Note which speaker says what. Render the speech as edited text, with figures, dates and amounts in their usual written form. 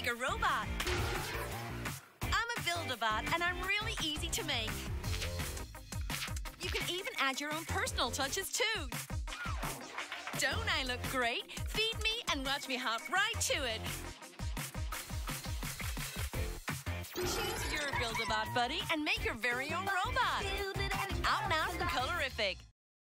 Speaker 1: like a robot. I'm a Build-A-Bot, and I'm really easy to make. You can even add your own personal touches too. Don't I look great? Feed me and watch me hop right to it. Choose your Build-A-Bot buddy and make your very own robot. Out now from Colorific.